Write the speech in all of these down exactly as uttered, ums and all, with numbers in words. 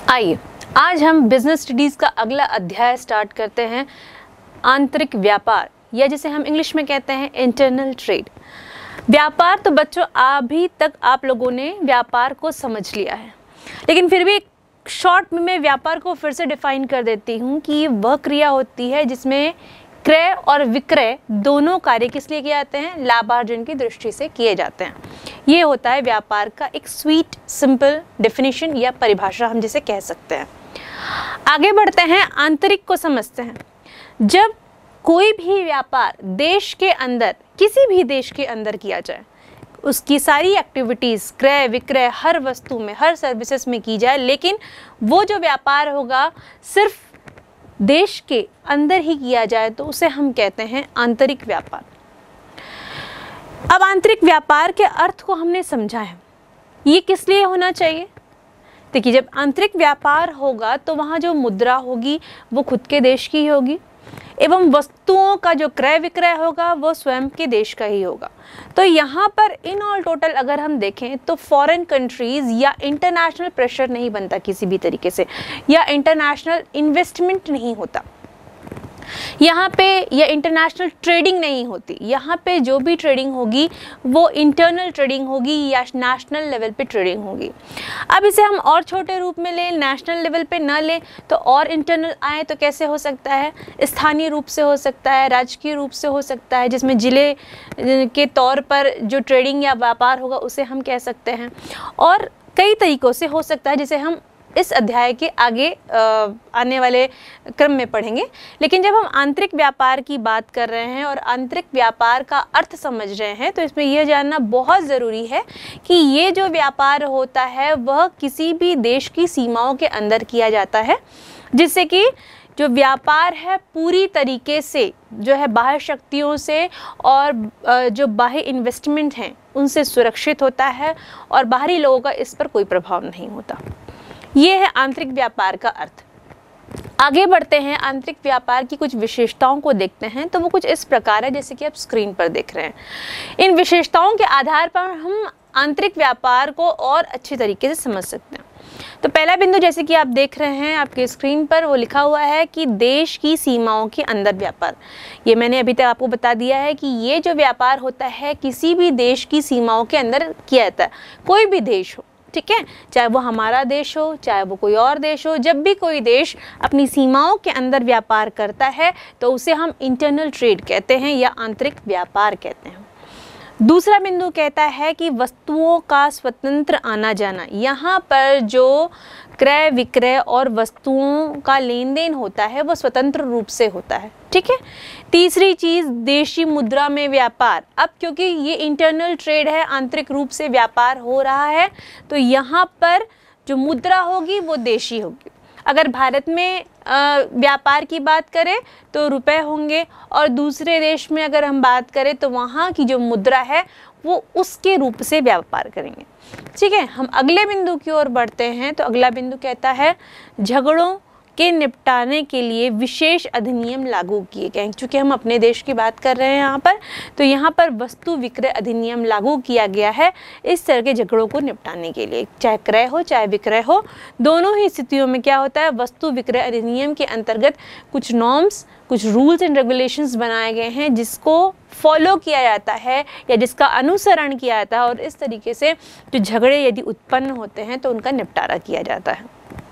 आइए आज हम बिजनेस स्टडीज़ का अगला अध्याय स्टार्ट करते हैं, आंतरिक व्यापार, या जिसे हम इंग्लिश में कहते हैं इंटरनल ट्रेड। व्यापार तो बच्चों अभी तक आप लोगों ने व्यापार को समझ लिया है, लेकिन फिर भी शॉर्ट में मैं व्यापार को फिर से डिफाइन कर देती हूँ कि ये वह क्रिया होती है जिसमें क्रय और विक्रय दोनों कार्य किस लिए किए जाते हैं, लाभार्जन की दृष्टि से किए जाते हैं। ये होता है व्यापार का एक स्वीट सिंपल डेफिनेशन या परिभाषा, हम जिसे कह सकते हैं। आगे बढ़ते हैं, आंतरिक को समझते हैं। जब कोई भी व्यापार देश के अंदर, किसी भी देश के अंदर किया जाए, उसकी सारी एक्टिविटीज़ क्रय विक्रय हर वस्तु में, हर सर्विसेज में की जाए, लेकिन वो जो व्यापार होगा सिर्फ देश के अंदर ही किया जाए, तो उसे हम कहते हैं आंतरिक व्यापार। अब आंतरिक व्यापार के अर्थ को हमने समझा है, ये किस लिए होना चाहिए। देखिए, जब आंतरिक व्यापार होगा तो वहाँ जो मुद्रा होगी वो खुद के देश की होगी, एवं वस्तुओं का जो क्रय विक्रय होगा वो स्वयं के देश का ही होगा। तो यहाँ पर इन ऑल टोटल अगर हम देखें तो फॉरेन कंट्रीज़ या इंटरनेशनल प्रेशर नहीं बनता किसी भी तरीके से, या इंटरनेशनल इन्वेस्टमेंट नहीं होता यहाँ पे, या इंटरनेशनल ट्रेडिंग नहीं होती। यहाँ पे जो भी ट्रेडिंग होगी वो इंटरनल ट्रेडिंग होगी या नेशनल लेवल पे ट्रेडिंग होगी। अब इसे हम और छोटे रूप में लें, नेशनल लेवल पे ना लें तो और इंटरनल आए तो कैसे हो सकता है, स्थानीय रूप से हो सकता है, राजकीय रूप से हो सकता है, जिसमें ज़िले के तौर पर जो ट्रेडिंग या व्यापार होगा उसे हम कह सकते हैं, और कई तरीक़ों से हो सकता है जिसे हम इस अध्याय के आगे आ, आने वाले क्रम में पढ़ेंगे। लेकिन जब हम आंतरिक व्यापार की बात कर रहे हैं और आंतरिक व्यापार का अर्थ समझ रहे हैं, तो इसमें यह जानना बहुत ज़रूरी है कि ये जो व्यापार होता है वह किसी भी देश की सीमाओं के अंदर किया जाता है, जिससे कि जो व्यापार है पूरी तरीके से जो है बाह्य शक्तियों से और जो बाह्य इन्वेस्टमेंट हैं उनसे सुरक्षित होता है, और बाहरी लोगों का इस पर कोई प्रभाव नहीं होता। ये है आंतरिक व्यापार का अर्थ। आगे बढ़ते हैं, आंतरिक व्यापार की कुछ विशेषताओं को देखते हैं। तो वो कुछ इस प्रकार है जैसे कि आप स्क्रीन पर देख रहे हैं। इन विशेषताओं के आधार पर हम आंतरिक व्यापार को और अच्छी तरीके से समझ सकते हैं। तो पहला बिंदु जैसे कि आप देख रहे हैं आपके स्क्रीन पर, वो लिखा हुआ है कि देश की सीमाओं के अंदर व्यापार। ये मैंने अभी तक आपको बता दिया है कि ये जो व्यापार होता है किसी भी देश की सीमाओं के अंदर किया जाता है, कोई भी देश हो, ठीक है, चाहे वो हमारा देश हो चाहे वो कोई और देश हो। जब भी कोई देश अपनी सीमाओं के अंदर व्यापार करता है तो उसे हम इंटरनल ट्रेड कहते हैं या आंतरिक व्यापार कहते हैं। दूसरा बिंदु कहता है कि वस्तुओं का स्वतंत्र आना जाना। यहाँ पर जो क्रय विक्रय और वस्तुओं का लेन देन होता है वो स्वतंत्र रूप से होता है, ठीक है। तीसरी चीज़, देशी मुद्रा में व्यापार। अब क्योंकि ये इंटरनल ट्रेड है, आंतरिक रूप से व्यापार हो रहा है, तो यहाँ पर जो मुद्रा होगी वो देशी होगी। अगर भारत में व्यापार की बात करें तो रुपए होंगे, और दूसरे देश में अगर हम बात करें तो वहाँ की जो मुद्रा है वो उसके रूप से व्यापार करेंगे, ठीक है। हम अगले बिंदु की ओर बढ़ते हैं। तो अगला बिंदु कहता है झगड़ों के निपटाने के लिए विशेष अधिनियम लागू किए गए। चूँकि हम अपने देश की बात कर रहे हैं यहाँ पर, तो यहाँ पर वस्तु विक्रय अधिनियम लागू किया गया है इस तरह के झगड़ों को निपटाने के लिए, चाहे क्रय हो चाहे विक्रय हो। दोनों ही स्थितियों में क्या होता है, वस्तु विक्रय अधिनियम के अंतर्गत कुछ नॉर्म्स, कुछ रूल्स एंड रेगुलेशंस बनाए गए हैं जिसको फॉलो किया जाता है या जिसका अनुसरण किया जाता है, और इस तरीके से जो झगड़े यदि उत्पन्न होते हैं तो उनका निपटारा किया जाता है।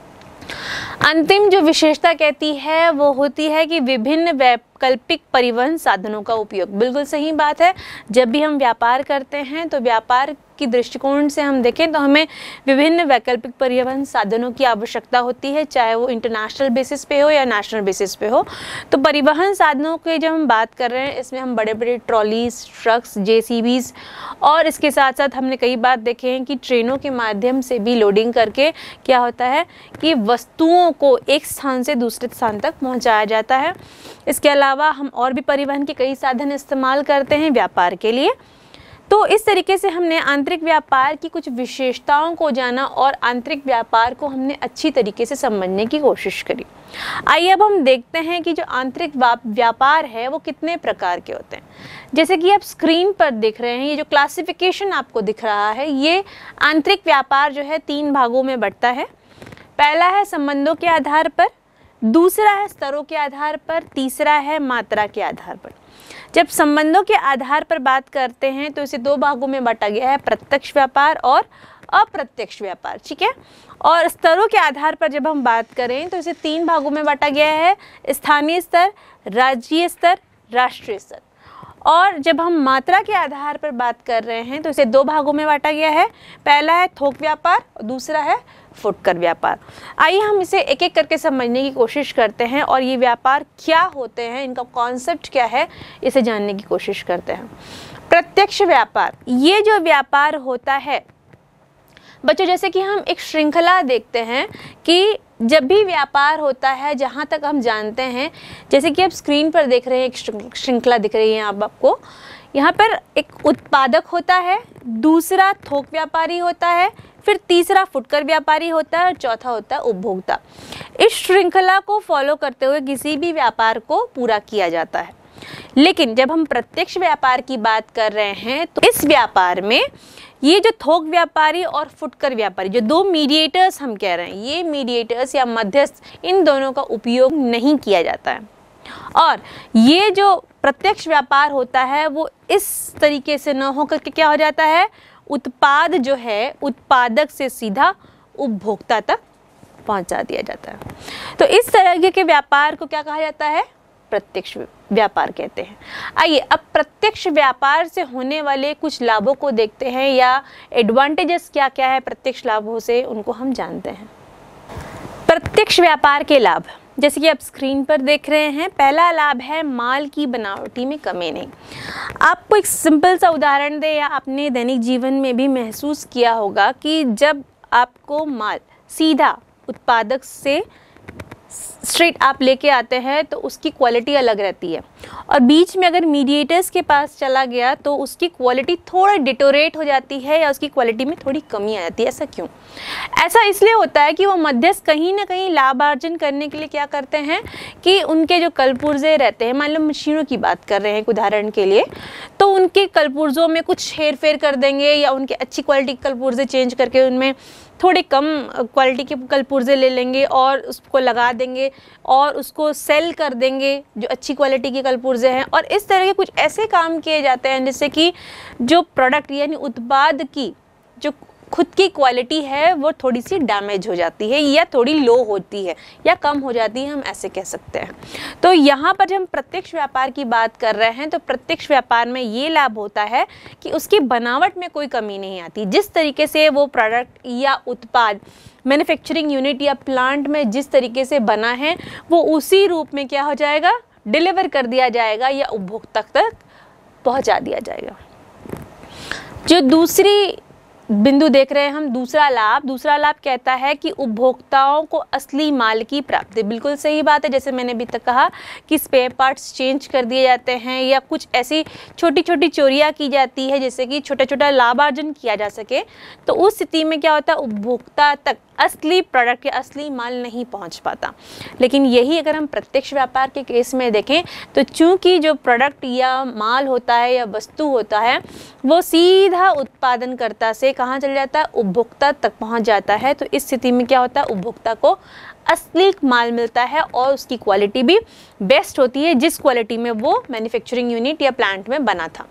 अंतिम जो विशेषता कहती है वो होती है कि विभिन्न वैकल्पिक परिवहन साधनों का उपयोग। बिल्कुल सही बात है, जब भी हम व्यापार करते हैं तो व्यापार की दृष्टिकोण से हम देखें तो हमें विभिन्न वैकल्पिक परिवहन साधनों की आवश्यकता होती है, चाहे वो इंटरनेशनल बेसिस पे हो या नेशनल बेसिस पे हो। तो परिवहन साधनों की जब हम बात कर रहे हैं, इसमें हम बड़े बड़े ट्रॉलीज, ट्रक्स, जेसीबीज, और इसके साथ साथ हमने कई बार देखे हैं कि ट्रेनों के माध्यम से भी लोडिंग करके क्या होता है कि वस्तुओं को एक स्थान से दूसरे स्थान तक पहुँचाया जाता है। इसके अलावा हम और भी परिवहन के कई साधन इस्तेमाल करते हैं व्यापार के लिए। तो इस तरीके से हमने आंतरिक व्यापार की कुछ विशेषताओं को जाना और आंतरिक व्यापार को हमने अच्छी तरीके से समझने की कोशिश करी। आइए अब हम देखते हैं कि जो आंतरिक व्यापार है वो कितने प्रकार के होते हैं। जैसे कि आप स्क्रीन पर देख रहे हैं, ये जो क्लासिफिकेशन आपको दिख रहा है, ये आंतरिक व्यापार जो है तीन भागों में बंटता है। पहला है संबंधों के आधार पर, दूसरा है स्तरों के आधार पर, तीसरा है मात्रा के आधार पर। जब संबंधों के आधार पर बात करते हैं तो इसे दो भागों में बांटा गया है, प्रत्यक्ष व्यापार और अप्रत्यक्ष व्यापार, ठीक है। और स्तरों के आधार पर जब हम बात करें तो इसे तीन भागों में बांटा गया है, स्थानीय स्तर, राज्यीय स्तर, राष्ट्रीय स्तर। और जब हम मात्रा के आधार पर बात कर रहे हैं तो इसे दो भागों में बांटा गया है, पहला है थोक व्यापार और दूसरा है फुटकर व्यापार। आइए हम इसे एक एक करके समझने की कोशिश करते हैं और ये व्यापार क्या होते हैं, इनका कॉन्सेप्ट क्या है, इसे जानने की कोशिश करते हैं। प्रत्यक्ष व्यापार, ये जो व्यापार होता है बच्चों, जैसे कि हम एक श्रृंखला देखते हैं कि जब भी व्यापार होता है, जहाँ तक हम जानते हैं, जैसे कि आप स्क्रीन पर देख रहे हैं एक श्रृंखला दिख रही है आप आपको, यहाँ पर एक उत्पादक होता है, दूसरा थोक व्यापारी होता है, फिर तीसरा फुटकर व्यापारी होता है और चौथा होता है उपभोक्ता। इस श्रृंखला को फॉलो करते हुए किसी भी व्यापार को पूरा किया जाता है। लेकिन जब हम प्रत्यक्ष व्यापार की बात कर रहे हैं तो इस व्यापार में ये जो थोक व्यापारी और फुटकर व्यापारी, जो दो मीडिएटर्स हम कह रहे हैं, ये मीडिएटर्स या मध्यस्थ, इन दोनों का उपयोग नहीं किया जाता है। और ये जो प्रत्यक्ष व्यापार होता है वो इस तरीके से न होकर के क्या हो जाता है, उत्पाद जो है उत्पादक से सीधा उपभोक्ता तक पहुंचा दिया जाता है। तो इस तरह के व्यापार को क्या कहा जाता है, प्रत्यक्ष व्यापार कहते हैं। आइए अब प्रत्यक्ष व्यापार से होने वाले कुछ लाभों को देखते हैं, या एडवांटेजेस क्या क्या है प्रत्यक्ष लाभों से, उनको हम जानते हैं। प्रत्यक्ष व्यापार के लाभ जैसे कि आप स्क्रीन पर देख रहे हैं, पहला लाभ है माल की बनावटी में कमी नहीं। आपको एक सिंपल सा उदाहरण दे, या आपने दैनिक जीवन में भी महसूस किया होगा कि जब आपको माल सीधा उत्पादक से स्ट्रेट आप लेके आते हैं तो उसकी क्वालिटी अलग रहती है, और बीच में अगर मीडिएटर्स के पास चला गया तो उसकी क्वालिटी थोड़ा डिटोरेट हो जाती है, या उसकी क्वालिटी में थोड़ी कमी आ जाती है। ऐसा क्यों? ऐसा इसलिए होता है कि वो मध्यस्थ कहीं ना कहीं लाभार्जन करने के लिए क्या करते हैं कि उनके जो कलपुर्जे रहते हैं, मान लो मशीनों की बात कर रहे हैं एक उदाहरण के लिए, तो उनके कलपुर्जों में कुछ हेर फेर कर देंगे, या उनके अच्छी क्वालिटी के कलपुर्जे चेंज करके उनमें थोड़े कम क्वालिटी के कलपुर्जे ले लेंगे और उसको लगा देंगे और उसको सेल कर देंगे जो अच्छी क्वालिटी के कलपुर्जे हैं। और इस तरह के कुछ ऐसे काम किए जाते हैं जिससे कि जो प्रोडक्ट यानी उत्पाद की जो खुद की क्वालिटी है वो थोड़ी सी डैमेज हो जाती है, या थोड़ी लो होती है, या कम हो जाती है, हम ऐसे कह सकते हैं। तो यहाँ पर जब हम प्रत्यक्ष व्यापार की बात कर रहे हैं तो प्रत्यक्ष व्यापार में ये लाभ होता है कि उसकी बनावट में कोई कमी नहीं आती। जिस तरीके से वो प्रोडक्ट या उत्पाद मैन्युफैक्चरिंग यूनिट या प्लांट में जिस तरीके से बना है वो उसी रूप में क्या हो जाएगा, डिलीवर कर दिया जाएगा या उपभोक्ता तक पहुँचा दिया जाएगा। जो दूसरी बिंदु देख रहे हैं हम, दूसरा लाभ दूसरा लाभ कहता है कि उपभोक्ताओं को असली माल की प्राप्ति। बिल्कुल सही बात है, जैसे मैंने अभी तक कहा कि स्पेयर पार्ट्स चेंज कर दिए जाते हैं, या कुछ ऐसी छोटी छोटी चोरियां की जाती है जिससे कि छोटा छोटा लाभार्जन किया जा सके। तो उस स्थिति में क्या होता है, उपभोक्ता तक असली प्रोडक्ट या असली माल नहीं पहुंच पाता। लेकिन यही अगर हम प्रत्यक्ष व्यापार के केस में देखें तो चूंकि जो प्रोडक्ट या माल होता है या वस्तु होता है वो सीधा उत्पादनकर्ता से कहाँ चल जाता है, उपभोक्ता तक पहुंच जाता है। तो इस स्थिति में क्या होता है, उपभोक्ता को असली माल मिलता है और उसकी क्वालिटी भी बेस्ट होती है जिस क्वालिटी में वो मैन्युफैक्चरिंग यूनिट या प्लांट में बना था।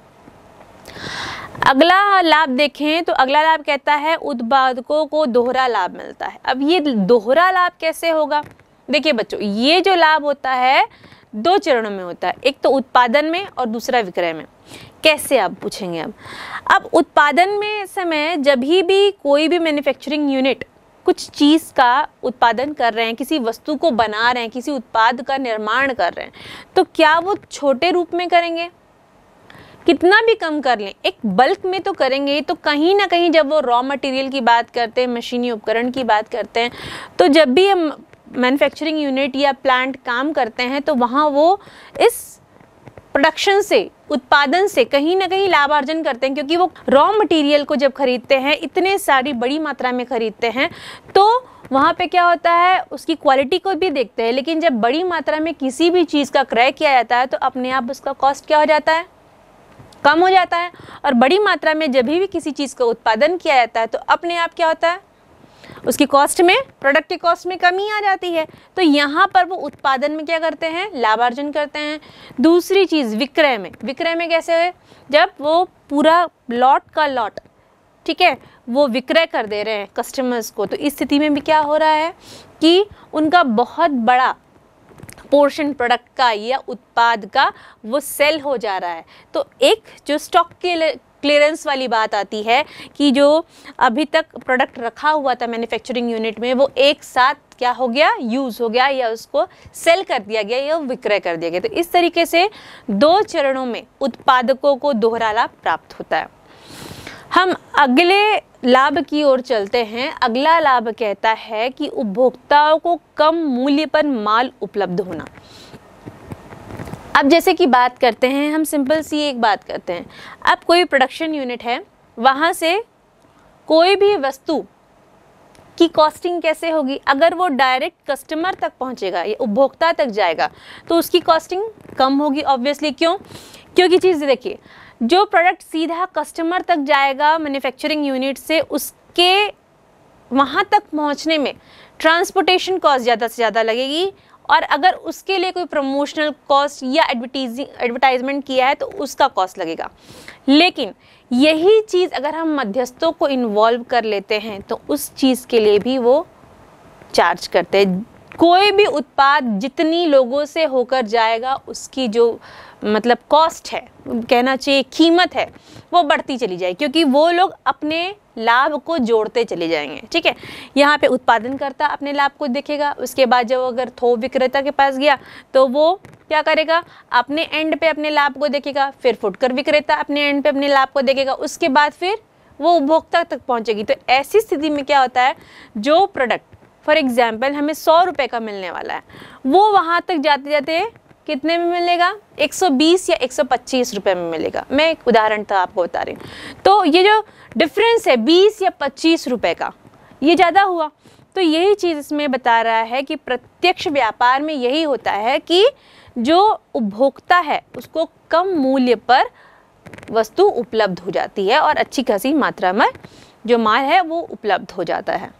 अगला लाभ देखें तो अगला लाभ कहता है उत्पादकों को दोहरा लाभ मिलता है। अब ये दोहरा लाभ कैसे होगा, देखिए बच्चों, ये जो लाभ होता है दो चरणों में होता है, एक तो उत्पादन में और दूसरा विक्रय में। कैसे आप पूछेंगे। अब अब उत्पादन में समय जब भी, भी कोई भी मैन्युफैक्चरिंग यूनिट कुछ चीज़ का उत्पादन कर रहे हैं, किसी वस्तु को बना रहे हैं, किसी उत्पाद का निर्माण कर रहे हैं, तो क्या वो छोटे रूप में करेंगे, कितना भी कम कर लें, एक बल्क में तो करेंगे। तो कहीं ना कहीं जब वो रॉ मटेरियल की बात करते हैं, मशीनी उपकरण की बात करते हैं, तो जब भी हम मैन्युफैक्चरिंग यूनिट या प्लांट काम करते हैं तो वहाँ वो इस प्रोडक्शन से, उत्पादन से कहीं ना कहीं लाभार्जन करते हैं, क्योंकि वो रॉ मटेरियल को जब खरीदते हैं, इतने सारी बड़ी मात्रा में खरीदते हैं, तो वहाँ पे क्या होता है, उसकी क्वालिटी को भी देखते हैं। लेकिन जब बड़ी मात्रा में किसी भी चीज़ का क्रय किया जाता है तो अपने आप उसका कॉस्ट क्या हो जाता है, कम हो जाता है। और बड़ी मात्रा में जब भी किसी चीज़ का उत्पादन किया जाता है तो अपने आप क्या होता है, उसकी कॉस्ट में, प्रोडक्ट की कॉस्ट में कमी आ जाती है। तो यहाँ पर वो उत्पादन में क्या करते हैं, लाभार्जन करते हैं। दूसरी चीज़ विक्रय में, विक्रय में कैसे है, जब वो पूरा लॉट का लॉट, ठीक है, वो विक्रय कर दे रहे हैं कस्टमर्स को, तो इस स्थिति में भी क्या हो रहा है कि उनका बहुत बड़ा पोर्शन प्रोडक्ट का या उत्पाद का वो सेल हो जा रहा है। तो एक जो स्टॉक के क्लियरेंस वाली बात आती है कि जो अभी तक प्रोडक्ट रखा हुआ था मैन्युफैक्चरिंग यूनिट में, वो एक साथ क्या हो गया, यूज़ हो गया, या उसको सेल कर दिया गया या विक्रय कर दिया गया। तो इस तरीके से दो चरणों में उत्पादकों को दोहरा लाभ प्राप्त होता है। हम अगले लाभ की ओर चलते हैं। अगला लाभ कहता है कि उपभोक्ताओं को कम मूल्य पर माल उपलब्ध होना। अब जैसे कि बात करते हैं, हम सिंपल सी एक बात करते हैं। अब कोई प्रोडक्शन यूनिट है, वहाँ से कोई भी वस्तु की कॉस्टिंग कैसे होगी, अगर वो डायरेक्ट कस्टमर तक पहुँचेगा या उपभोक्ता तक जाएगा तो उसकी कॉस्टिंग कम होगी ऑब्वियसली। क्यों? क्योंकि चीज़ देखिए, जो प्रोडक्ट सीधा कस्टमर तक जाएगा मैन्युफैक्चरिंग यूनिट से, उसके वहाँ तक पहुँचने में ट्रांसपोर्टेशन कॉस्ट ज़्यादा से ज़्यादा लगेगी, और अगर उसके लिए कोई प्रमोशनल कॉस्ट या एडवर्टीजिंग एडवर्टाइजमेंट किया है तो उसका कॉस्ट लगेगा। लेकिन यही चीज़ अगर हम मध्यस्थों को इन्वॉल्व कर लेते हैं तो उस चीज़ के लिए भी वो चार्ज करते हैं। कोई भी उत्पाद जितनी लोगों से होकर जाएगा, उसकी जो मतलब कॉस्ट है, कहना चाहिए कीमत है, वो बढ़ती चली जाएगी, क्योंकि वो लोग अपने लाभ को जोड़ते चले जाएंगे। ठीक है, यहाँ पे उत्पादनकर्ता अपने लाभ को देखेगा, उसके बाद जब अगर थोक विक्रेता के पास गया तो वो क्या करेगा, अपने एंड पे अपने लाभ को देखेगा, फिर फुटकर विक्रेता अपने एंड पे अपने लाभ को देखेगा, उसके बाद फिर वो उपभोक्ता तक पहुँचेगी। तो ऐसी स्थिति में क्या होता है, जो प्रोडक्ट फॉर एग्जाम्पल हमें सौ रुपये का मिलने वाला है, वो वहाँ तक जाते जाते कितने में मिलेगा, एक सौ बीस या एक सौ पच्चीस रुपये में मिलेगा। मैं एक उदाहरण था आपको बता रही हूँ। तो ये जो डिफरेंस है बीस या पच्चीस रुपये का, ये ज़्यादा हुआ। तो यही चीज़ इसमें बता रहा है कि प्रत्यक्ष व्यापार में यही होता है कि जो उपभोक्ता है उसको कम मूल्य पर वस्तु उपलब्ध हो जाती है और अच्छी खासी मात्रा में जो माल है वो उपलब्ध हो जाता है।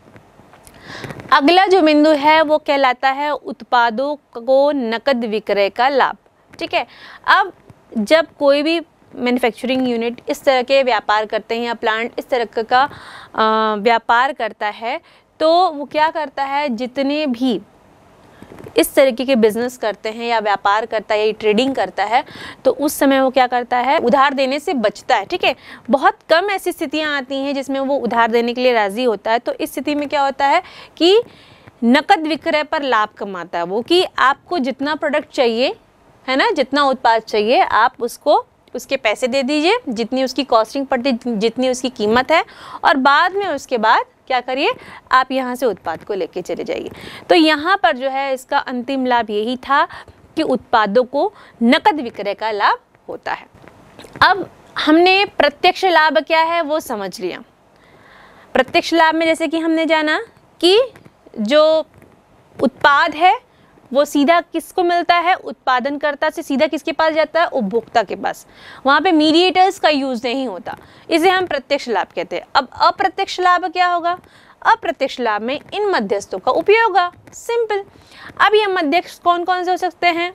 अगला जो बिंदु है वो कहलाता है उत्पादों को नकद विक्रय का लाभ। ठीक है, अब जब कोई भी मैन्युफैक्चरिंग यूनिट इस तरह के व्यापार करते हैं या प्लांट इस तरह का व्यापार करता है, तो वो क्या करता है, जितने भी इस तरीके के बिजनेस करते हैं या व्यापार करता है या ट्रेडिंग करता है, तो उस समय वो क्या करता है, उधार देने से बचता है। ठीक है, बहुत कम ऐसी स्थितियां आती हैं जिसमें वो उधार देने के लिए राजी होता है। तो इस स्थिति में क्या होता है कि नकद विक्रय पर लाभ कमाता है वो, कि आपको जितना प्रोडक्ट चाहिए है ना, जितना उत्पाद चाहिए, आप उसको उसके पैसे दे दीजिए, जितनी उसकी कॉस्टिंग पड़ती, जितनी उसकी कीमत है, और बाद में उसके बाद क्या करिए, आप यहाँ से उत्पाद को लेके चले जाइए। तो यहाँ पर जो है इसका अंतिम लाभ यही था कि उत्पादों को नकद विक्रय का लाभ होता है। अब हमने प्रत्यक्ष लाभ क्या है वो समझ लिया। प्रत्यक्ष लाभ में जैसे कि हमने जाना कि जो उत्पाद है वो सीधा किसको मिलता है, उत्पादनकर्ता से सीधा किसके पास जाता है, उपभोक्ता के पास। वहाँ पे मीडिएटर्स का यूज़ नहीं होता, इसे हम प्रत्यक्ष लाभ कहते हैं। अब अप्रत्यक्ष लाभ क्या होगा, अप्रत्यक्ष लाभ में इन मध्यस्थों का उपयोग होगा। सिंपल। अब ये मध्यस्थ कौन कौन से हो सकते हैं,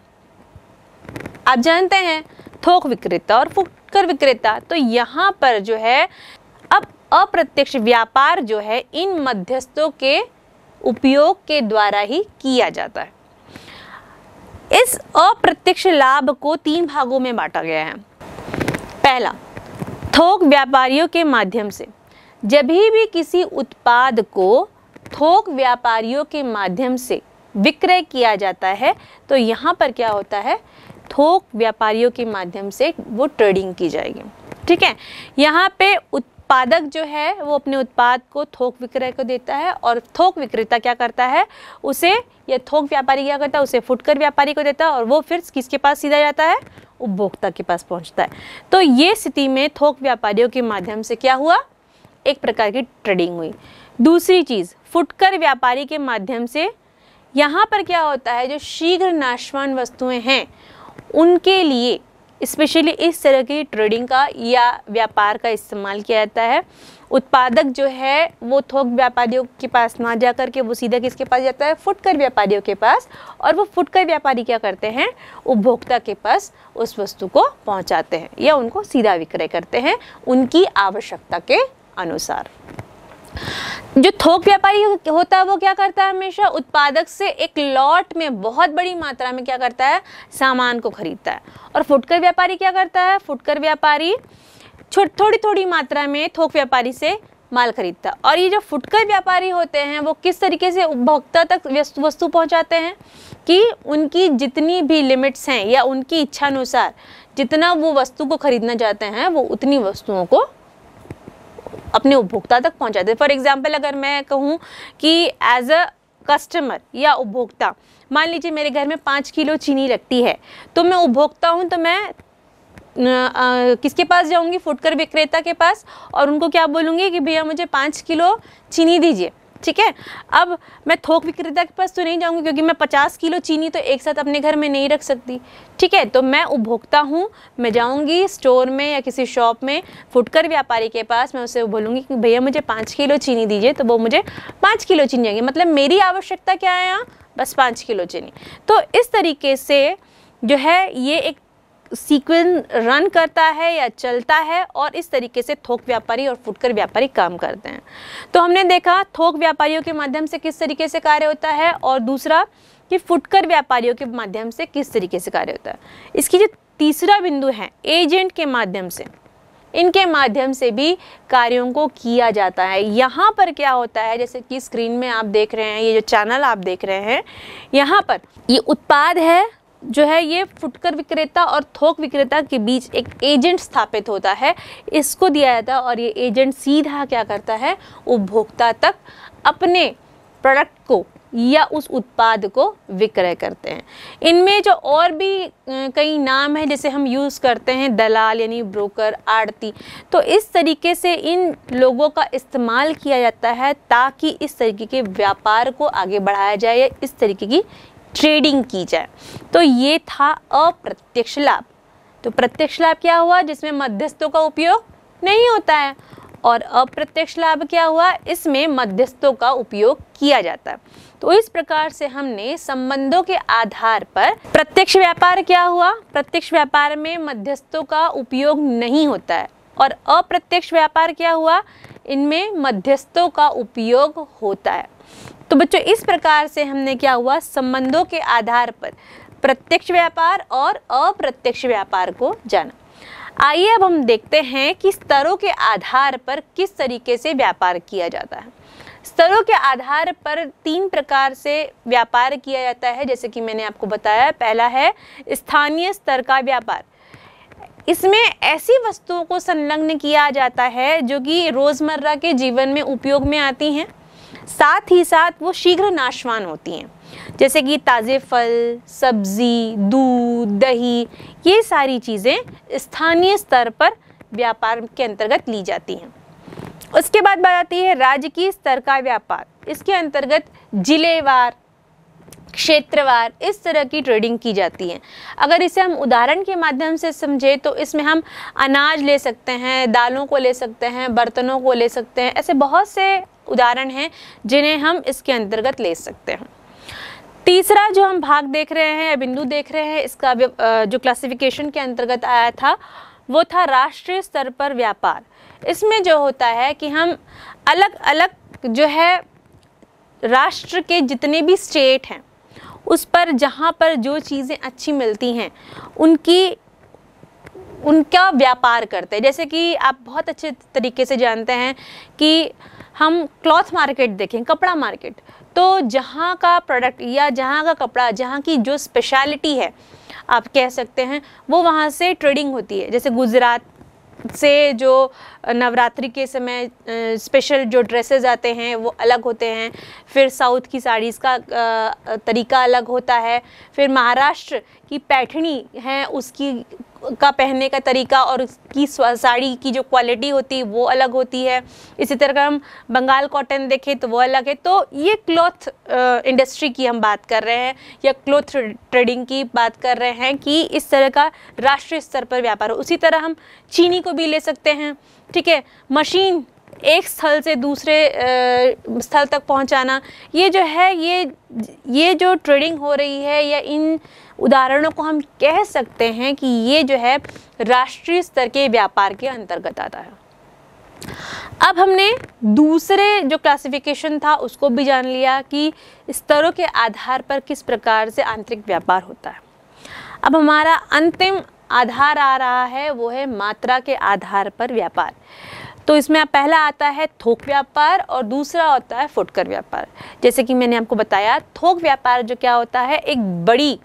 आप जानते हैं, थोक विक्रेता और फुटकर विक्रेता। तो यहाँ पर जो है अब अप्रत्यक्ष व्यापार जो है इन मध्यस्थों के उपयोग के द्वारा ही किया जाता है। इस अप्रत्यक्ष लाभ को तीन भागों में बांटा गया है। पहला, थोक व्यापारियों के माध्यम से। जब भी किसी उत्पाद को थोक व्यापारियों के माध्यम से विक्रय किया जाता है तो यहाँ पर क्या होता है, थोक व्यापारियों के माध्यम से वो ट्रेडिंग की जाएगी। ठीक है, यहाँ पे उत्पादक जो है वो अपने उत्पाद को थोक विक्रय को देता है, और थोक विक्रेता क्या करता है, उसे, या थोक व्यापारी क्या करता है, उसे फुटकर व्यापारी को देता है, और वो फिर किसके पास सीधा जाता है, उपभोक्ता के पास पहुंचता है। तो ये स्थिति में थोक व्यापारियों के माध्यम से क्या हुआ, एक प्रकार की ट्रेडिंग हुई। दूसरी चीज़, फुटकर व्यापारी के माध्यम से यहाँ पर क्या होता है, जो शीघ्र नाशवान वस्तुएं हैं उनके लिए स्पेशली इस तरह की ट्रेडिंग का या व्यापार का इस्तेमाल किया जाता है। उत्पादक जो है वो थोक व्यापारियों के पास ना जा कर के वो सीधा किसके पास जाता है, फुटकर व्यापारियों के पास, और वो फुटकर व्यापारी क्या करते हैं, उपभोक्ता के पास उस वस्तु को पहुंचाते हैं या उनको सीधा विक्रय करते हैं उनकी आवश्यकता के अनुसार। जो थोक व्यापारी होता है वो क्या करता है, हमेशा उत्पादक से एक लॉट में बहुत बड़ी मात्रा में क्या करता है, सामान को खरीदता है। और फुटकर व्यापारी क्या करता है, फुटकर व्यापारी थोड़ी थोड़ी मात्रा में थोक व्यापारी से माल खरीदता है। और ये जो फुटकर व्यापारी होते हैं वो किस तरीके से उपभोक्ता तक वस्तु पहुंचाते हैं कि उनकी जितनी भी लिमिट्स हैं या उनकी इच्छा अनुसार जितना वो वस्तु को खरीदना चाहते हैं वो उतनी वस्तुओं को अपने उपभोक्ता तक पहुंचाते हैं। फॉर एग्जाम्पल अगर मैं कहूँ कि एज अ कस्टमर या उपभोक्ता, मान लीजिए मेरे घर में पाँच किलो चीनी लगती है, तो मैं उपभोक्ता हूँ तो मैं आ, किसके पास जाऊंगी, फुटकर विक्रेता के पास, और उनको क्या बोलूँगी कि भैया मुझे पाँच किलो चीनी दीजिए। ठीक है, अब मैं थोक विक्रेता के पास तो नहीं जाऊंगी क्योंकि मैं पचास किलो चीनी तो एक साथ अपने घर में नहीं रख सकती। ठीक है, तो मैं उपभोक्ता हूँ, मैं जाऊंगी स्टोर में या किसी शॉप में फुटकर व्यापारी के पास, मैं उससे बोलूँगी कि भैया मुझे पाँच किलो चीनी दीजिए, तो वो मुझे पाँच किलो चीनी देंगे। मतलब मेरी आवश्यकता क्या है यहाँ, बस पाँच किलो चीनी। तो इस तरीके से जो है ये एक सीक्वेंस रन करता है या चलता है, और इस तरीके से थोक व्यापारी और फुटकर व्यापारी काम करते हैं। तो हमने देखा थोक व्यापारियों के माध्यम से किस तरीके से कार्य होता है, और दूसरा कि फुटकर व्यापारियों के माध्यम से किस तरीके से कार्य होता है। इसकी जो तीसरा बिंदु है, एजेंट के माध्यम से, इनके माध्यम से भी कार्यों को किया जाता है। यहाँ पर क्या होता है, जैसे कि स्क्रीन में आप देख रहे हैं, ये जो चैनल आप देख रहे हैं, यहाँ पर ये उत्पाद है जो है ये फुटकर विक्रेता और थोक विक्रेता के बीच एक एजेंट स्थापित होता है, इसको दिया जाता है, और ये एजेंट सीधा क्या करता है, उपभोक्ता तक अपने प्रोडक्ट को या उस उत्पाद को विक्रय करते हैं। इनमें जो और भी कई नाम हैं जैसे हम यूज़ करते हैं, दलाल यानी ब्रोकर, आड़ती, तो इस तरीके से इन लोगों का इस्तेमाल किया जाता है ताकि इस तरीके के व्यापार को आगे बढ़ाया जाए या इस तरीके की ट्रेडिंग की जाए। तो ये था अप्रत्यक्ष लाभ। तो प्रत्यक्ष लाभ क्या हुआ, जिसमें मध्यस्थों का उपयोग नहीं होता है, और अप्रत्यक्ष लाभ क्या हुआ, इसमें मध्यस्थों का उपयोग किया जाता है। तो इस प्रकार से हमने संबंधों के आधार पर, प्रत्यक्ष व्यापार क्या हुआ, प्रत्यक्ष व्यापार में मध्यस्थों का उपयोग नहीं होता है, और अप्रत्यक्ष व्यापार क्या हुआ, इनमें मध्यस्थों का उपयोग होता है। तो बच्चों इस प्रकार से हमने क्या हुआ, संबंधों के आधार पर प्रत्यक्ष व्यापार और अप्रत्यक्ष व्यापार को जाना। आइए अब हम देखते हैं कि स्तरों के आधार पर किस तरीके से व्यापार किया जाता है। स्तरों के आधार पर तीन प्रकार से व्यापार किया जाता है, जैसे कि मैंने आपको बताया। पहला है स्थानीय स्तर का व्यापार। इसमें ऐसी वस्तुओं को संलग्न किया जाता है जो कि रोज़मर्रा के जीवन में उपयोग में आती हैं, साथ ही साथ वो शीघ्र नाशवान होती हैं, जैसे कि ताज़े फल, सब्जी, दूध, दही, ये सारी चीज़ें स्थानीय स्तर पर व्यापार के अंतर्गत ली जाती हैं। उसके बाद बात आती है राजकीय स्तर का व्यापार। इसके अंतर्गत जिलेवार, क्षेत्रवार इस तरह की ट्रेडिंग की जाती है। अगर इसे हम उदाहरण के माध्यम से समझें तो इसमें हम अनाज ले सकते हैं, दालों को ले सकते हैं, बर्तनों को ले सकते हैं, ऐसे बहुत से उदाहरण हैं जिन्हें हम इसके अंतर्गत ले सकते हैं। तीसरा जो हम भाग देख रहे हैं या बिंदु देख रहे हैं, इसका जो क्लासिफिकेशन के अंतर्गत आया था वो था राष्ट्रीय स्तर पर व्यापार। इसमें जो होता है कि हम अलग अलग जो है राष्ट्र के जितने भी स्टेट हैं उस पर जहाँ पर जो चीज़ें अच्छी मिलती हैं उनकी उनका व्यापार करते हैं। जैसे कि आप बहुत अच्छे तरीके से जानते हैं कि हम क्लॉथ मार्केट देखें, कपड़ा मार्केट, तो जहाँ का प्रोडक्ट या जहाँ का कपड़ा, जहाँ की जो स्पेशलिटी है आप कह सकते हैं, वो वहाँ से ट्रेडिंग होती है। जैसे गुजरात से जो नवरात्रि के समय स्पेशल जो ड्रेसेस आते हैं वो अलग होते हैं, फिर साउथ की साड़ीज़ का तरीका अलग होता है, फिर महाराष्ट्र कि पैठणी है उसकी का पहनने का तरीका और उसकी साड़ी की जो क्वालिटी होती है वो अलग होती है। इसी तरह हम बंगाल कॉटन देखें तो वो अलग है। तो ये क्लॉथ इंडस्ट्री की हम बात कर रहे हैं या क्लॉथ ट्रेडिंग की बात कर रहे हैं कि इस तरह का राष्ट्रीय स्तर पर व्यापार हो। उसी तरह हम चीनी को भी ले सकते हैं, ठीक है। मशीन एक स्थल से दूसरे स्थल तक पहुंचाना, ये जो है ये ये जो ट्रेडिंग हो रही है या इन उदाहरणों को हम कह सकते हैं कि ये जो है राष्ट्रीय स्तर के व्यापार के अंतर्गत आता है। अब हमने दूसरे जो क्लासिफिकेशन था उसको भी जान लिया कि स्तरों के आधार पर किस प्रकार से आंतरिक व्यापार होता है। अब हमारा अंतिम आधार आ रहा है, वो है मात्रा के आधार पर व्यापार। तो इसमें पहला आता है थोक व्यापार और दूसरा होता है फुटकर व्यापार। जैसे कि मैंने आपको बताया, थोक व्यापार जो क्या होता है, एक बड़ी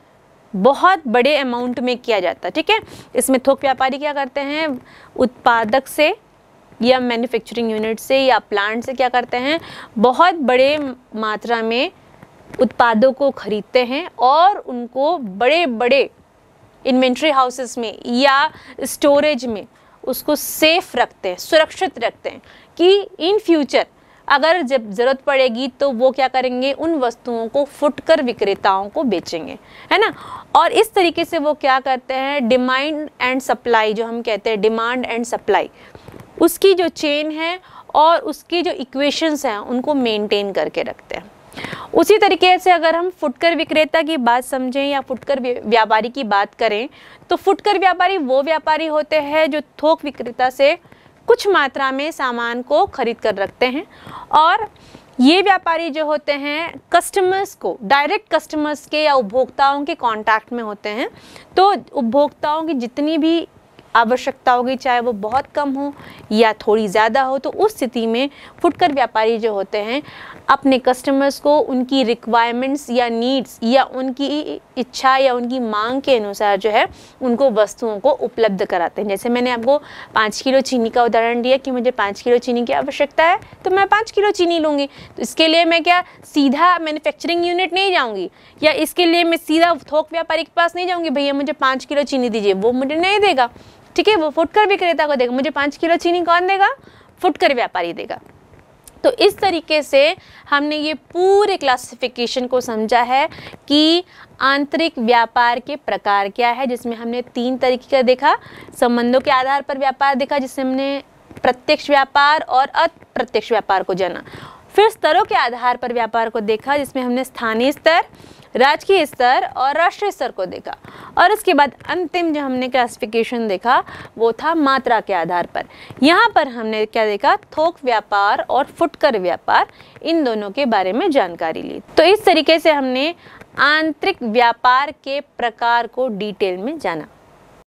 बहुत बड़े अमाउंट में किया जाता है, ठीक है। इसमें थोक व्यापारी क्या करते हैं, उत्पादक से या मैन्युफैक्चरिंग यूनिट से या प्लांट से क्या करते हैं, बहुत बड़े मात्रा में उत्पादों को खरीदते हैं और उनको बड़े बड़े इन्वेंट्री हाउसेस में या स्टोरेज में उसको सेफ रखते हैं, सुरक्षित रखते हैं कि इन फ्यूचर अगर जब ज़रूरत पड़ेगी तो वो क्या करेंगे, उन वस्तुओं को फुटकर विक्रेताओं को बेचेंगे, है ना। और इस तरीके से वो क्या करते हैं, डिमांड एंड सप्लाई जो हम कहते हैं, डिमांड एंड सप्लाई, उसकी जो चेन है और उसकी जो इक्वेशंस हैं उनको मेंटेन करके रखते हैं। उसी तरीके से अगर हम फुटकर विक्रेता की बात समझें या फुटकर व्यापारी की बात करें तो फुटकर व्यापारी वो व्यापारी होते हैं जो थोक विक्रेता से कुछ मात्रा में सामान को खरीद कर रखते हैं और ये व्यापारी जो होते हैं कस्टमर्स को, डायरेक्ट कस्टमर्स के या उपभोक्ताओं के कांटेक्ट में होते हैं। तो उपभोक्ताओं की जितनी भी आवश्यकता होगी, चाहे वो बहुत कम हो या थोड़ी ज़्यादा हो, तो उस स्थिति में फुटकर व्यापारी जो होते हैं अपने कस्टमर्स को उनकी रिक्वायरमेंट्स या नीड्स या उनकी इच्छा या उनकी मांग के अनुसार जो है उनको वस्तुओं को उपलब्ध कराते हैं। जैसे मैंने आपको पाँच किलो चीनी का उदाहरण दिया कि मुझे पाँच किलो चीनी की आवश्यकता है तो मैं पाँच किलो चीनी लूँगी। तो इसके लिए मैं क्या सीधा मैन्युफैक्चरिंग यूनिट नहीं जाऊँगी या इसके लिए मैं सीधा थोक व्यापारी के पास नहीं जाऊँगी, भैया मुझे पाँच किलो चीनी दीजिए, वो मुझे नहीं देगा, ठीक है। वो फुटकर विक्रेता को देगा। मुझे पाँच किलो चीनी कौन देगा, फुटकर व्यापारी देगा। तो इस तरीके से हमने ये पूरे क्लासिफिकेशन को समझा है कि आंतरिक व्यापार के प्रकार क्या है, जिसमें हमने तीन तरीके का देखा। संबंधों के आधार पर व्यापार देखा, जिसमें हमने प्रत्यक्ष व्यापार और अप्रत्यक्ष व्यापार को जाना। फिर स्तरों के आधार पर व्यापार को देखा, जिसमें हमने स्थानीय स्तर, राजकीय स्तर और राष्ट्रीय स्तर को देखा। और इसके बाद अंतिम जो हमने क्लासिफिकेशन देखा वो था मात्रा के आधार पर। यहाँ पर हमने क्या देखा, थोक व्यापार और फुटकर व्यापार, इन दोनों के बारे में जानकारी ली। तो इस तरीके से हमने आंतरिक व्यापार के प्रकार को डिटेल में जाना।